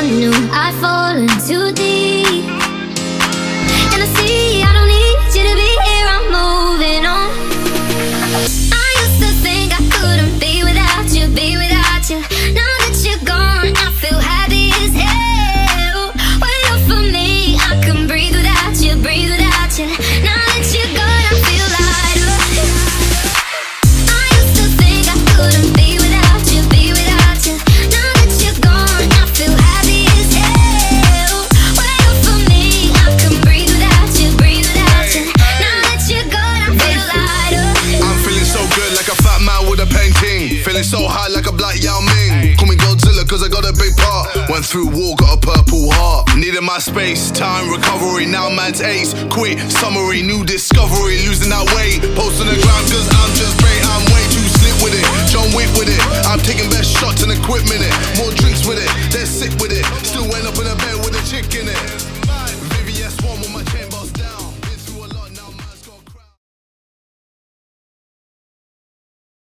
knew I'd fallen too deep. And I see I don't need you to be here, I'm moving on. I used to think I couldn't be without you, be without you. Now that you're gone, I feel happy as hell. When you're for me, I can breathe without you, breathe without you. Now that you're gone, I feel lighter. I used to think I couldn't be without you, be without you. Now that you're gone, I feel happy as hell. When you're for me, I can breathe without you, breathe without you. Now that you're gone, I feel lighter. I'm feeling so good like a fat man with a painting. Feeling so high like a black Yao Ming. Call me Godzilla cause I got a big part. Went through war, got a purple heart. Needed my space, time, recovery. Now man's ace, quit, summary. New discovery, losing that weight. Post on the ground cause I'm just great. I'm way too slick with it, John Wick with it. I'm taking best shots and equipment it.